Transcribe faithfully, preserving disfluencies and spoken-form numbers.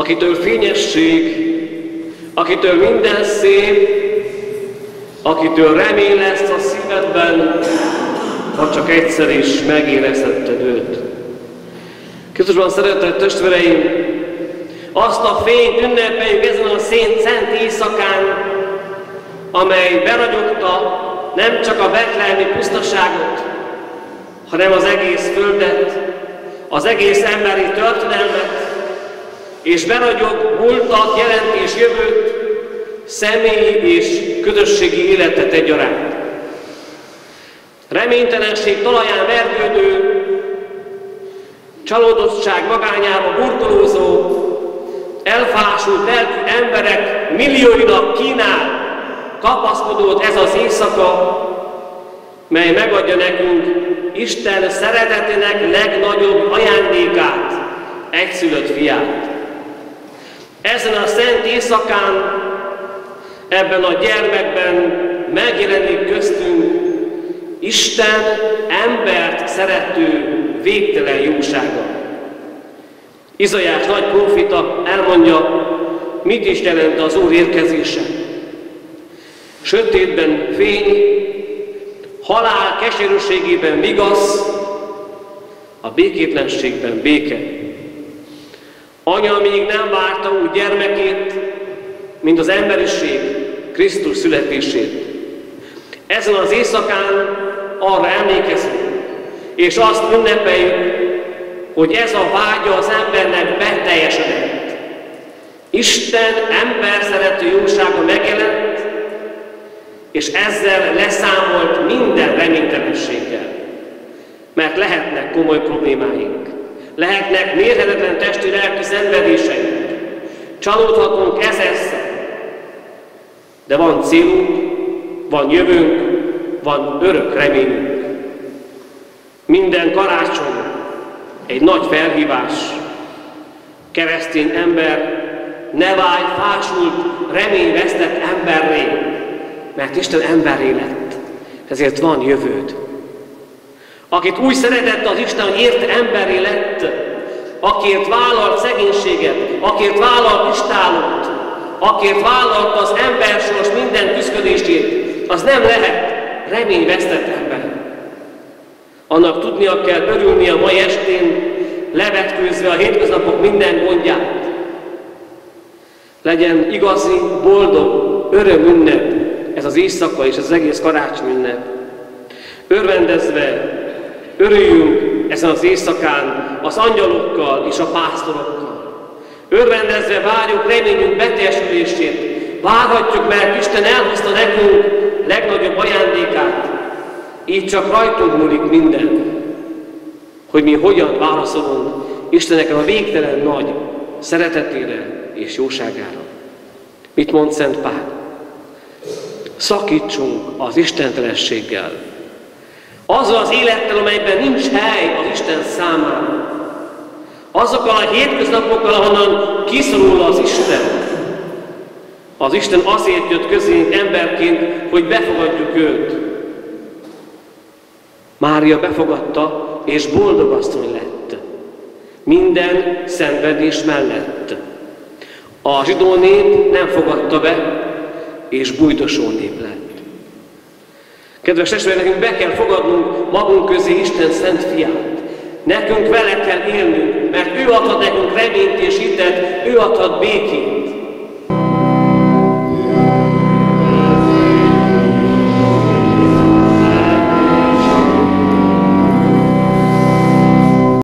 akitől fényesség, akitől minden szép, akitől remény lesz a szívedben, ha csak egyszer is megérezhetted őt. Krisztusban szeretett testvéreim, azt a fényt ünnepeljük ezen a szent, szent éjszakán, amely beragyogta nem csak a betlehemi pusztaságot, hanem az egész földet, az egész emberi történelmet, és beragyog múltat, jelent és jövőt, személyi és közösségi életet egyaránt. Reménytelenség talaján vergődő, csalódottság magányába burkolózó, elfásult lelkű emberek millióinak kínál kapaszkodott ez az éjszaka, mely megadja nekünk Isten szeretetének legnagyobb ajándékát, egyszülött fiát. Ezen a szent éjszakán, ebben a gyermekben megjelenik köztünk Isten embert szerető végtelen jósága. Izaiás nagy prófita elmondja, mit is jelent az Úr érkezése. Sötétben fény, halál keserűségében vigasz, a békétlenségben béke. Anya még nem várta úgy gyermekét, mint az emberiség Krisztus születését. Ezen az éjszakán arra emlékezünk, és azt ünnepeljük, hogy ez a vágya az embernek beteljesedett. Isten ember szerető jósága megjelent, és ezzel leszámolt minden reménytelenséggel. Mert lehetnek komoly problémáink, lehetnek mérhetetlen testi lelki szenvedéseink, csalódhatunk ezerszer, de van célunk, van jövőnk, van örök reményünk. Minden karácsony egy nagy felhívás. Keresztény ember, ne válj fásult, reményvesztett emberré, mert Isten emberré lett, ezért van jövőd. Akit úgy szeretett az Isten, hogy érte emberré lett, akért vállalt szegénységet, akért vállalt istálót, akért vállalta az embersors minden küszködését, az nem lehet reményvesztett ember. Annak tudnia kell örülni a mai estén, levetkőzve a hétköznapok minden gondját. Legyen igazi, boldog, öröm ünnep ez az éjszaka és az egész karácsony ünnep. Örvendezve, örüljünk ezen az éjszakán az angyalokkal és a pásztorokkal. Örvendezve várjuk reményünk beteljesülését. Várhatjuk, mert Isten elhozta nekünk legnagyobb ajándékát. Így csak rajtunk múlik minden, hogy mi hogyan válaszolunk Istennek a végtelen nagy szeretetére és jóságára. Mit mond Szent Pál? Szakítsunk az istentelenséggel. Azzal az élettel, amelyben nincs hely az Isten számára. Azokkal a hétköznapokkal, ahonnan kiszorul az Isten. Az Isten azért jött közénk emberként, hogy befogadjuk őt. Mária befogadta, és boldog asszony lett. Minden szenvedés mellett. A zsidó nép nem fogadta be, és bújdosó nép lett. Kedves testvérek, nekünk be kell fogadnunk magunk közé Isten szent fiát. Nekünk vele kell élnünk, mert ő adhat nekünk reményt és hitet, ő adhat békét.